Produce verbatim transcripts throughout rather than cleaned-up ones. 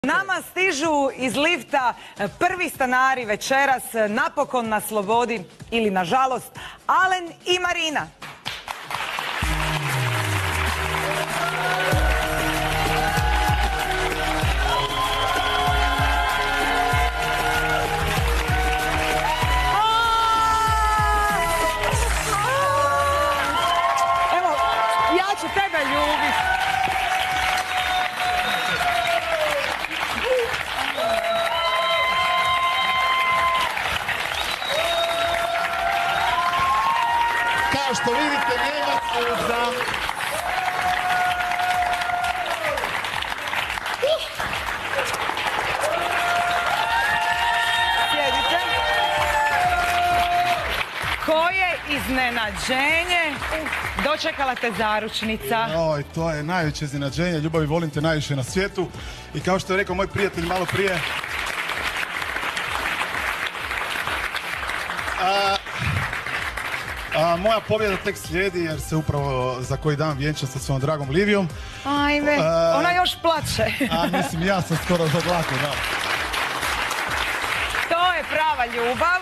Nama stižu iz lifta prvi stanari večeras, napokon na slobodi ili nažalost, Alen i Marina. Evo, ja ću tebe ljubiti. Kao što vidite, nema suza. Sjedite. Koje iznenađenje dočekala te zaručnica? Oj, to je najveće iznenađenje. Ljubavi, volim te najviše na svijetu. I kao što je rekao moj prijatelj malo prije, a, a, moja pobjeda tek slijedi jer se upravo za koji dan vjenčam sa svojom dragom Livijom. Ajme, A, ona još plače. A mislim, ja sam skoro zaglako, da. To je prava ljubav.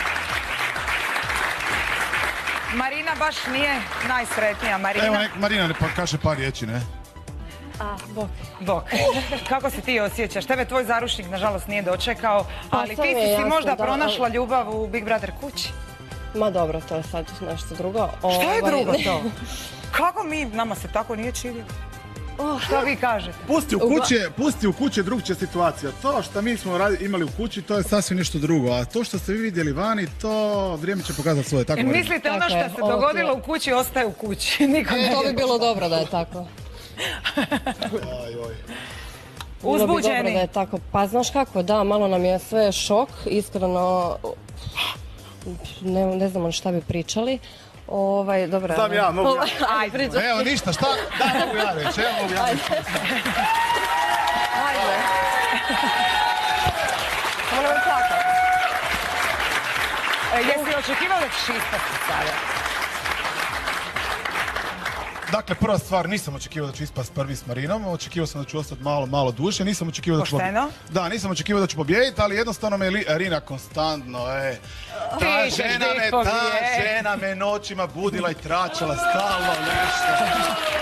Marina baš nije najsretnija. Marina... Evo, nek Marina ne pa kaže par riječi, ne? A, bok. Bok. Kako se ti osjećaš? Tebe tvoj zaručnik nažalost nije dočekao, ali to ti mi je si si jasno, možda da, pronašla ali- ljubav u Big Brother kući. Ma dobro, to je sad nešto drugo. Šta je Ovaj, drugo to? Kako mi, nama se tako nije činilo? Oh, Šta vi kažete? Pusti u kući, pusti u kući drugčija situacija. To što mi smo radi, imali u kući, to je sasvim nešto drugo. A to što ste vi vidjeli vani, to vrijeme će pokazati svoje. Tako Marina? Mislite ono Tako što je, se ovo ti dogodilo je. u kući ostaje u kući. Nikom ne to bi je bilo dobro da je tako. Aj, oj. Bilo bi dobro da uzbuđeni. je tako. Pa znaš kako, da, malo nam je sve šok, iskreno, ne, ne znamo šta bi pričali. Ovaj, dobro. Znam ja, mogu ja. Ajde, pričaj. Evo ništa, šta? Da, mogu ja reći, evo mogu ja reći. Ajde. Moram plakati. E, Jesi očekivao da ćeš ispasti sada? Dakle, prva stvar, nisam očekivao da ću ispast prvi s Marinom, očekivao sam da ću ostati malo, malo duže, nisam očekivao da ću Pošteno? pobijediti. Da, nisam očekivao da ću pobijediti, ali jednostavno me Li- Rina konstantno, e. Ta Ti ćeš žena bit me, ta pobijedit. žena me noćima budila i tračala stalno nešto.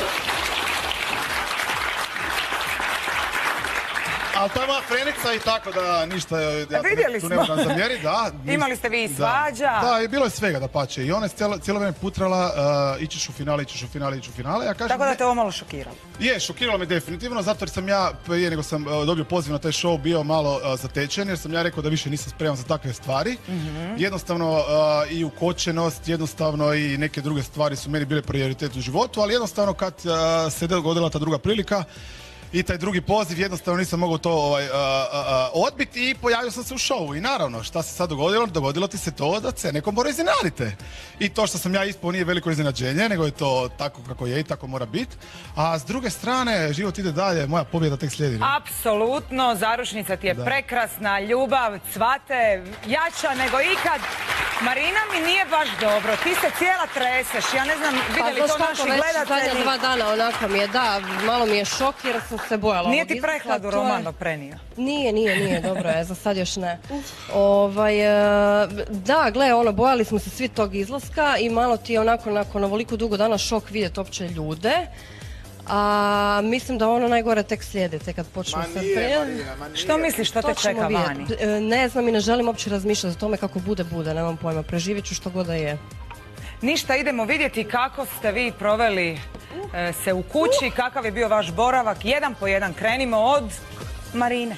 Ali to je moja frenica i tako da ništa, ja E, vidjeli tu smo. ne moram zamjeriti, da. Imali ste vi i Da. svađa. Da, i bilo je svega da pače. I ona je cijelo, cijelo vrijeme putrala, uh, ićeš u finale, ićeš u finale, ićeš u finale. Ja kažem, Tako da ne- te ovo malo šokiralo. Je, šokiralo me definitivno, zato jer sam ja, prije nego sam uh, dobio poziv na taj show, bio malo uh, zatečen, jer sam ja rekao da više nisam spreman za takve stvari. Jednostavno uh, i ukočenost, jednostavno i neke druge stvari su meni bile prioritet u životu, ali jednostavno kad uh, se dogodila ta druga prilika i taj drugi poziv, jednostavno nisam mogao to ovaj, uh, uh, uh, odbiti i pojavio sam se u showu. I naravno, šta se sad dogodilo? Dogodilo ti se to da se nekom mora iznenaditi. I to što sam ja ispao nije veliko iznenađenje, nego je to tako kako je i tako mora biti. A s druge strane, život ide dalje, moja pobjeda tek slijedi. ne? Apsolutno, zaručnica ti je Da. prekrasna, ljubav, cvate, jača nego ikad. Marina mi nije baš dobro, ti se cijela treseš, ja ne znam, Pa vidjeli znaš to kako, naši već zadnja gledatelji. dva dana onako mi je, da, malo mi je šok jer sam se bojala Nije ovog ti izlaska, prehladu to je- Romano prenio? Nije, nije, nije, dobro je, za sad još ne. Ovaj, e, da, gle, ono, bojali smo se svi tog izlaska i malo ti je onako nakon ovoliko dugo dana šok vidjeti opće ljude. A mislim da ono najgore tek slijede, tek kad počnu sad prije. Što misliš što te To ćemo čeka vani? vidjeti. E, Ne znam i ne želim uopće razmišljati o tome kako bude, bude, nemam pojma, preživjet ću što god da je. Ništa, idemo vidjeti kako ste vi proveli e, se u kući, kakav je bio vaš boravak. Jedan po jedan krenimo od Marine.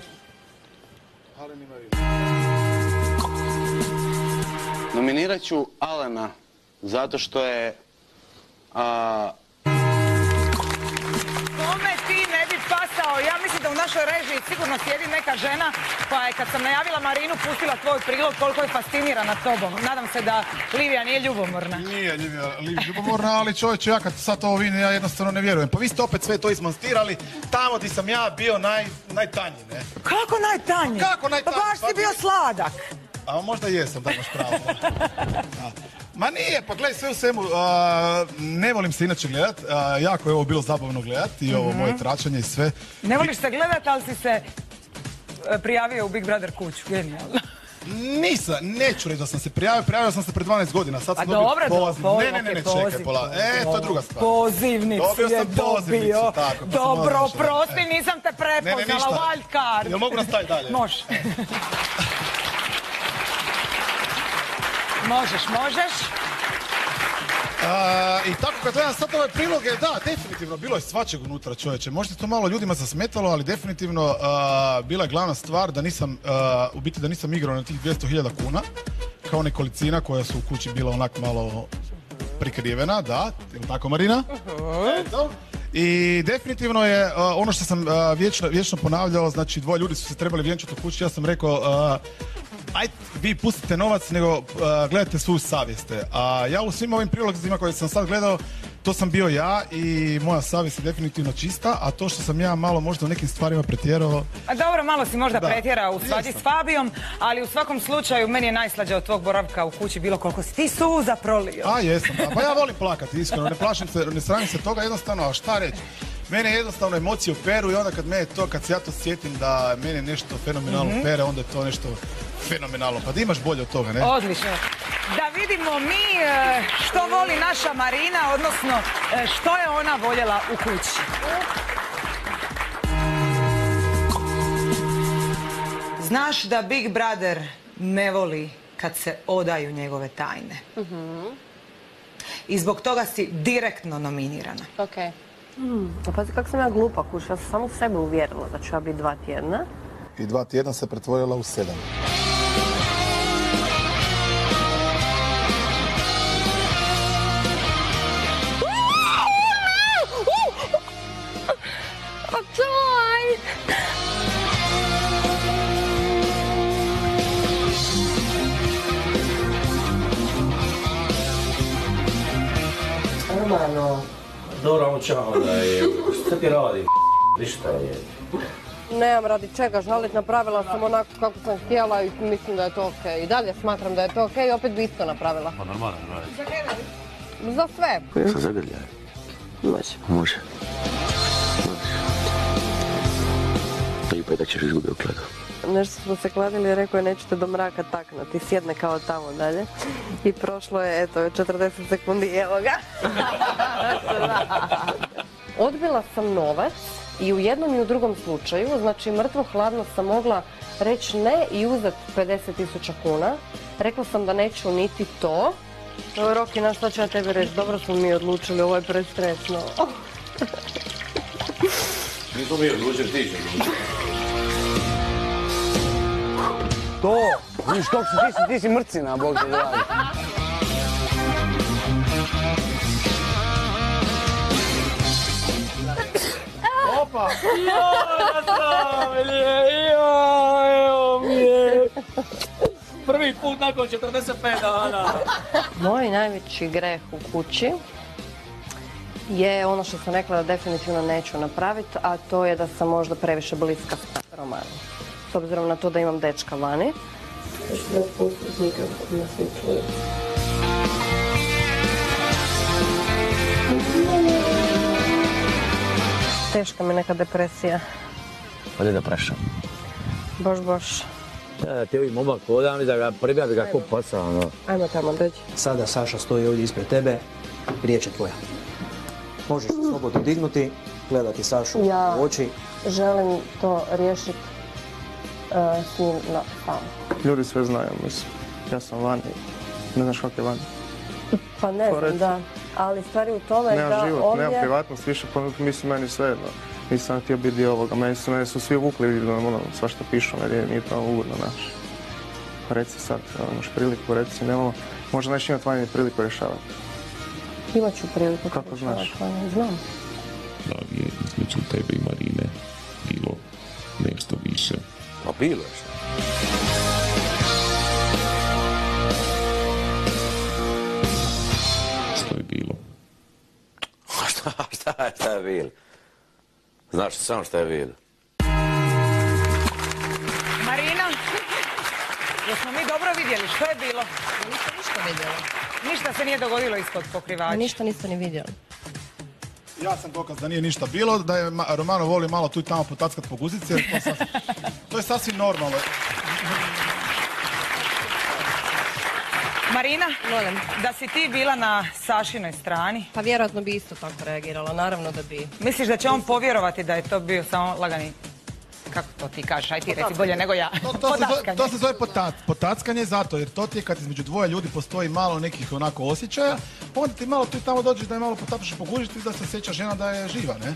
Nominirat ću Alena zato što je a, Kome ti ne bi pasao? Ja mislim da u našoj režiji sigurno sjedi neka žena koja je kad sam najavila Marinu pustila tvoj prilog koliko je fascinirana tobom. Nadam se da Livija nije ljubomorna. Nije Livija, Livija ljubomorna, ali čovječe, ja kad sad to vidim, ja jednostavno ne vjerujem. Pa vi ste opet sve to izmonstirali, tamo gdje sam ja bio naj, najtanji, ne? Kako najtanji? Kako najtanji? Pa baš Pa si bio vi- sladak. A možda jesam, da imaš pravo. Da. Ma nije, pa gledaj, sve u svemu, ne volim se inače gledat, jako je ovo bilo zabavno gledat i ovo moje tračanje i sve. Ne voliš se gledat, ali si se prijavio u Big Brother kuću, genijalno. Nisam, neću reći da sam se prijavio, prijavio sam se pred dvanaest godina, sad sam A dobio dobro, poziv. dobro, Ne, ne, ne, ne, čekaj, pola, e, to je druga stvar. Pozivnicu je dobio. Dobro, prosti, nisam te prepoznala, wild card. Jel mogu nastaviti dalje? Može. Možeš, možeš. I tako kad gledam sad ove priloge, da, definitivno, bilo je svačeg unutra, čovječe. Možda to malo ljudima zasmetalo, ali definitivno bila je glavna stvar da nisam, u biti da nisam igrao na tih dvjesto hiljada kuna, kao nekolicina koja su u kući bila onak malo prikrivena, da, ili tako Marina? Eto. I definitivno je ono što sam vječno ponavljao, znači dvoje ljudi su se trebali vjenčati u kući, ja sam rekao ajde, vi pustite novac, nego uh, gledajte svoju savjest. A ja u svim ovim prilozima koje sam sad gledao, to sam bio ja i moja savjest je definitivno čista, a to što sam ja malo možda u nekim stvarima pretjerao... A dobro, malo si možda pretjerao u svađi s Fabijom, ali u svakom slučaju meni je najslađe od tvog boravka u kući bilo koliko si ti suza prolio. A jesam, da. Pa ja volim plakati, iskreno, ne plašim se, ne sramim se toga, jednostavno, a šta reći? Mene jednostavno emocije operu i onda kad mene to, kad se ja to sjetim da mene nešto fenomenalno opere, onda je to nešto fenomenalno. Pa da imaš bolje od toga, ne? Odlično. Da vidimo mi što voli naša Marina, odnosno što je ona voljela u kući. Znaš da Big Brother ne voli kad se odaju njegove tajne. I zbog toga si direktno nominirana. Okej. Pazi kako sam ja glupa kuća, ja sam samo sebe uvjerila da ću ja biti dva tjedna. I dva tjedna se pretvorila u sedam. Romano. Dobro, ono čao, da je... Šta ti radim? Ništa je. Nemam radi čega žalit, napravila sam onako kako sam htjela i mislim da je to okej. I dalje smatram da je to okej i opet bi isto napravila. Pa normalno, radi. Za sve. Sa zagrljaj? Može. Može. Prvi petak ćeš izgubiti kledu. Nešto smo se kladili i rekao je nećete do mraka taknuti, sjedne kao tamo dalje. I prošlo je, eto, četrdeset sekundi i evo ga. Odbila sam novac i u jednom i u drugom slučaju, znači mrtvo hladno sam mogla reći ne i uzeti pedeset tisuća kuna. Rekla sam da neću niti to. Evo Roki, na šta ću ja tebi reći, dobro smo mi odlučili, ovo je prestresno. Nismo mi odlučili, ti će odlučiti. To, vidiš kako si, ti si, ti si mrcina, Bog te dragi. Opa! Joj, Nastavlje, joj, evo mi je. Prvi put nakon četrdeset pet dana. Moj najveći greh u kući je ono što sam rekla da definitivno neću napraviti, a to je da sam možda previše bliska s Romanom. S obzirom na to da imam dečka vani. Teška mi neka depresija. Ode da prašam. Bož, bož. Ja, ti ovim momak hodam i da ga pribavi kako pasa, ono. Ajmo tamo, dođi. Sada Saša stoji ovdje ispred tebe, riječ je tvoja. Možeš se slobodno dignuti, gledati Sašu u oči. Želim to riješiti s njim na sam. Ljudi sve znaju, mislim. Ja sam vani, ne znaš kako je vani. Pa ne znam, da. Ali stvari u tome da ovdje... Nemam život, nemam privatnost, više, pa mislim, meni sve jedno. Nisam htio biti dio ovoga, meni su, meni su svi uvukli, ono, svašta pišu, meni nije to ugodno, znaš. Reci sad, imaš priliku, reci, nemamo, možda neš imati vanje priliku rješavati. Imat ću priliku. Kako znaš? Znam. Da li je između tebe i Marine bilo nešto više? Pa bilo je što. Što je bilo? Šta, šta je, šta je bilo? Znaš samo šta je bilo. Marina, jesmo mi dobro vidjeli što je bilo? Nisam ništa vidjela. Ništa se nije dogodilo ispod pokrivača. Ništa niste ni vidjeli. Ja sam dokaz da nije ništa bilo, da je Romano voli malo tu i tamo potackat po guzici, jer to, sasvim, to je sasvim normalno. Marina, da si ti bila na Sašinoj strani? Pa vjerojatno bi isto tako reagirala, naravno da bi. Misliš da će on povjerovati da je to bio samo lagani... Kako to ti kažeš? Aj ti reci bolje nego ja. To, to, se, zove, to se zove potac, potackanje zato, jer to ti je kad između dvoje ljudi postoji malo nekih onako osjećaja, onda ti malo tu i tamo dođeš da je malo potapaš i pogužiš ti da se sjeća žena da je živa, ne?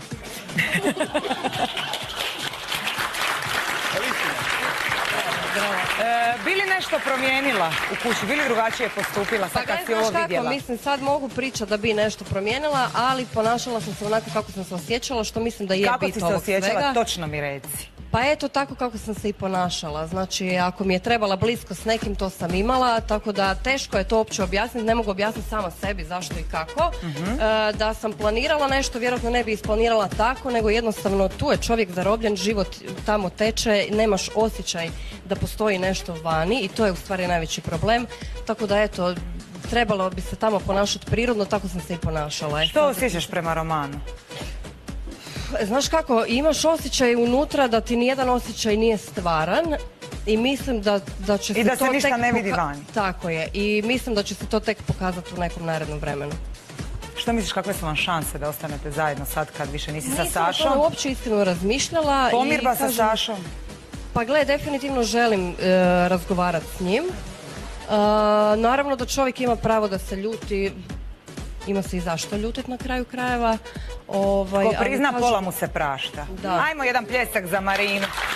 E, bili nešto promijenila u kući, bili drugačije postupila sad kad si ovo vidjela? Mislim, sad mogu pričati da bi nešto promijenila, ali ponašala sam se onako kako sam se osjećala, što mislim da je bit ovog svega. Kako si se osjećala? Točno mi reci. Pa eto, tako kako sam se i ponašala. Znači, ako mi je trebala blisko s nekim, to sam imala, tako da teško je to uopće objasniti, ne mogu objasniti sama sebi zašto i kako. E, da sam planirala nešto, vjerojatno ne bi isplanirala tako, nego jednostavno tu je čovjek zarobljen, život tamo teče, nemaš osjećaj da postoji nešto vani i to je u stvari najveći problem. Tako da eto, trebalo bi se tamo ponašati prirodno, tako sam se i ponašala. Što osjećaš prema Romanu? Znaš kako, imaš osjećaj unutra da ti nijedan osjećaj nije stvaran i mislim da, da će se to tek... I da se ništa ne vidi vani. Tako je, i mislim da će se to tek pokazati u nekom narednom vremenu. Što misliš, kakve su vam šanse da ostanete zajedno sad kad više nisi sa Sašom? Nisam o tome uopće iskreno razmišljala. Pomirba sa Sašom? Pa gle, definitivno želim e, razgovarati s njim. E, naravno da čovjek ima pravo da se ljuti, ima se i zašto ljutiti na kraju krajeva. Ovaj, Ko prizna, pola mu se prašta. Ajmo jedan pljesak za Marinu.